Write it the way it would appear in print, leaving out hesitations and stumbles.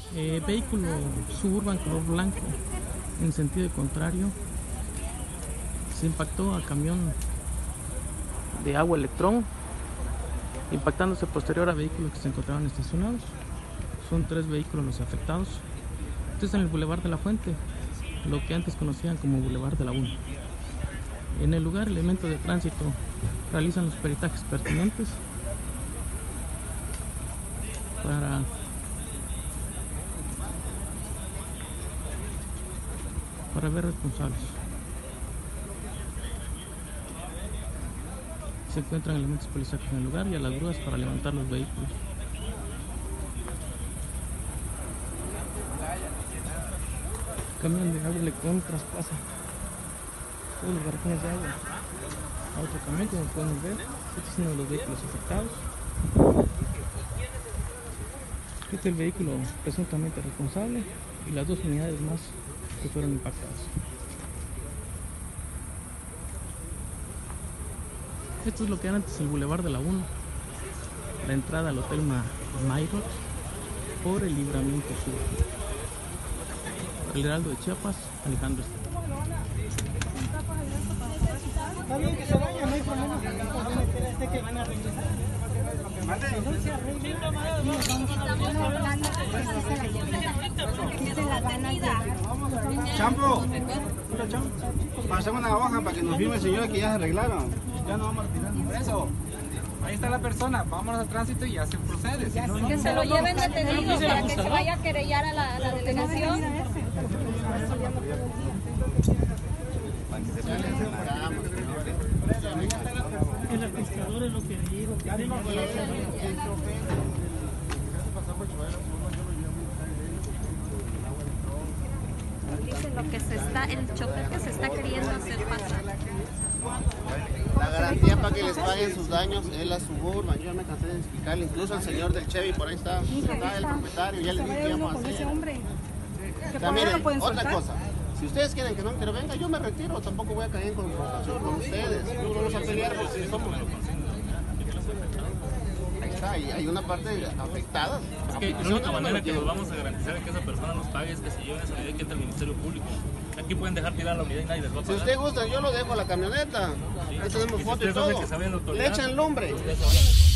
Vehículo Suburban color blanco en sentido contrario. Se impactó al camión de agua Electrón, impactándose posterior a vehículos que se encontraban estacionados. Son 3 vehículos los afectados. Esto es en el Boulevard de la Fuente, lo que antes conocían como Boulevard de la 1. En el lugar, elementos de tránsito realizan los peritajes pertinentes para ver responsables. Se encuentran elementos policiales en el lugar y a las grúas para levantar los vehículos. Camión de agua Electrón traspasa todos los garrafones de agua a otro camión, como pueden ver. Este es uno de los vehículos afectados. Este es el vehículo presuntamente responsable y las 2 unidades más que fueron impactadas. Esto es lo que era antes el Boulevard de la 1, la entrada al Hotel Mayrot por el Libramiento Sur. El Heraldo de Chiapas, Alejandro Esteban. Está bien que se vaya, no hay problema. Que van a regresar. Champo, pasemos una hoja para que nos firme el señor que ya se arreglaron. Ya no vamos a retirar. Por eso, ahí está la persona, vámonos al tránsito y ya se procede. Que se lo lleven detenido para que se vaya a querellar a la delegación. El administrador es lo que dijo. Dice lo que se está, el chofer que se está queriendo hacer pasar. La garantía para que les paguen sus daños es la Suburban. Yo ya me cansé de explicarle, incluso el señor del Chevy, por ahí está el propietario, ya le dije que íbamos a hacer. O sea, miren, otra cosa. Si ustedes quieren que no intervenga, yo me retiro, tampoco voy a caer en confrontación con ustedes. No vamos a pelear porque somos. Ahí está, hay una parte afectada. Es que la única manera que nos vamos a garantizar es que esa persona nos pague es que se lleven esa unidad que entra al Ministerio Público. Aquí pueden dejar tirar la unidad y nadie les va a pagar. Si usted gusta, yo lo dejo a la camioneta. Ahí tenemos fotos y todo. Le echan lumbre.